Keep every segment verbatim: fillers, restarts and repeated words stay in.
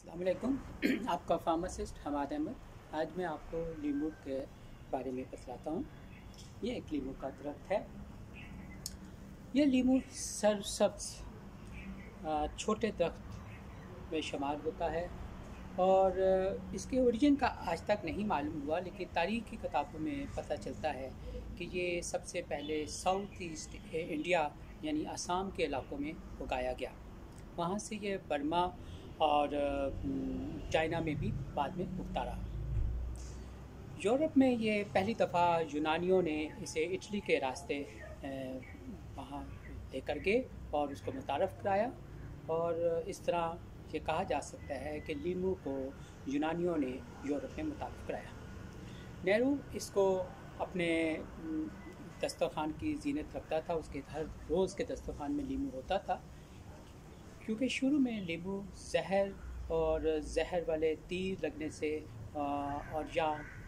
अस्सलाम वालेकुम। आपका फार्मासिस्ट हमाद अहमद। आज मैं आपको लीमू के बारे में बतलाता हूँ। ये एक लीमू का दरख्त है। ये लीमू सरसब्ज छोटे दरख्त में शुमार होता है और इसके ओरिजिन का आज तक नहीं मालूम हुआ, लेकिन तारीख़ की किताबों में पता चलता है कि ये सबसे पहले साउथ ईस्ट इंडिया यानी असम के इलाकों में उगाया गया। वहाँ से ये बर्मा और चाइना में भी बाद में उगता रहा। यूरोप में ये पहली दफ़ा यूनानियों ने इसे इटली के रास्ते वहाँ लेकर गए और उसको मुतारफ़ कराया, और इस तरह ये कहा जा सकता है कि लीमू को यूनानियों ने यूरोप में मुतारफ़ कराया। नेहरू इसको अपने दस्तरखान की जीनत रखता था। उसके हर रोज़ के दस्तरखान में लीमू होता था, क्योंकि शुरू में लीमू जहर और जहर वाले तीर लगने से और या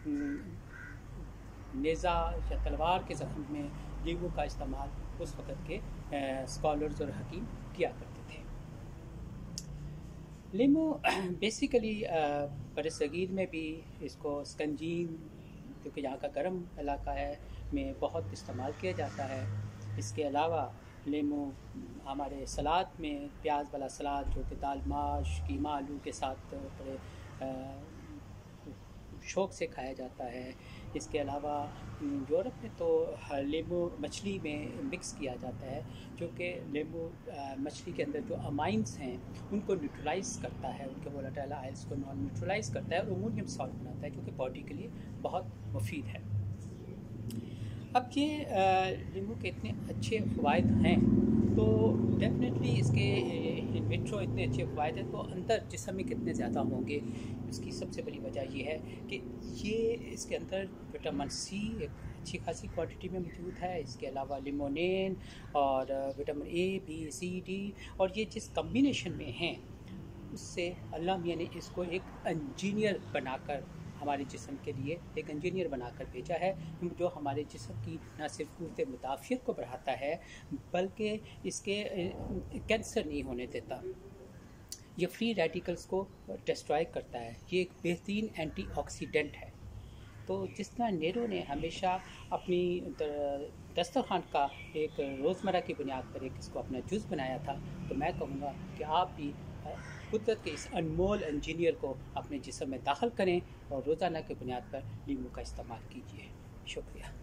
नेज़ा या तलवार के ज़ख्म में लीमू का इस्तेमाल उस वक़्त के स्कॉलर्स और हकीम किया करते थे। लीमू बेसिकली बरसगीर में भी इसको स्कंजीन, क्योंकि यहाँ का गर्म इलाका है, में बहुत इस्तेमाल किया जाता है। इसके अलावा लीमू हमारे सलाद में, प्याज वाला सलाद जो कि दाल माश कीमा आलू के साथ बड़े शौक़ से खाया जाता है। इसके अलावा यूरोप में तो लीमू मछली में मिक्स किया जाता है, जो कि लीमू मछली के अंदर जो अमाइंस हैं उनको न्यूट्रलाइज़ करता है, उनके वोलेटाइल आयल्स को नॉन न्यूट्रलाइज़ करता है और अमोनियम सॉल्ट बनाता है, जो कि बॉडी के लिए बहुत मुफीद है। अब ये लीमू के इतने अच्छे फ़वाइद हैं, तो डेफिनेटली इसके इन विट्रो इतने अच्छे फ़वाइद हैं, तो अंदर जिस्म में कितने ज़्यादा होंगे। इसकी सबसे बड़ी वजह यह है कि ये इसके अंदर विटामिन सी एक अच्छी खासी क्वांटिटी में मौजूद है। इसके अलावा लिमोनेन और vitamin A, B, C, D, और ये जिस कम्बिनेशन में हैं उससे अल्लाह मियाँ ने इसको एक इंजीनियर बनाकर हमारे जिस्म के लिए एक इंजीनियर बनाकर भेजा है, जो हमारे जिस्म की न सिर्फ क़ुव्वत मुदाफ़ियत को बढ़ाता है, बल्कि इसके कैंसर नहीं होने देता। ये फ्री रेडिकल्स को डिस्ट्रॉय करता है। ये एक बेहतरीन एंटीऑक्सीडेंट है। तो जिस तरह नेहरू ने हमेशा अपनी दस्तरखान का एक रोज़मर्रा की बुनियाद पर एक इसको अपना जुज़ बनाया था, तो मैं कहूँगा कि आप भी कुदरत के इस अनमोल इंजीनियर को अपने जिस्म में दाखिल करें और रोज़ाना की बुनियाद पर लीमू का इस्तेमाल कीजिए। शुक्रिया।